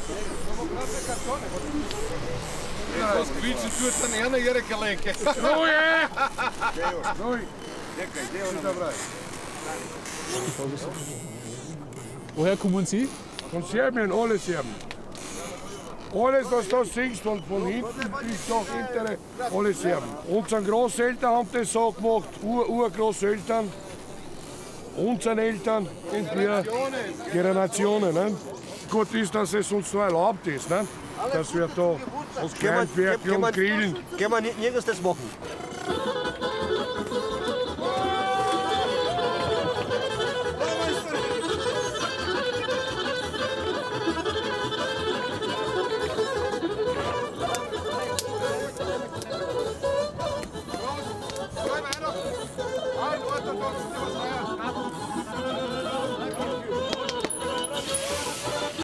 Was quietschen tut dann eher ihre Gelenke. Ruhe! Ruhig. Woher kommen Sie? Von Serbien, alle Serben. Alles, was du siehst, von hinten bis nach hinten, alle Serben. Unsere Großeltern haben das so gemacht, Urgroßeltern, unsere Eltern, und wir, Generationen. Ne? Gut ist, dass es uns so erlaubt ist, ne? Dass wir da uns Kleinwerken und grillen. Können wir nirgends das machen?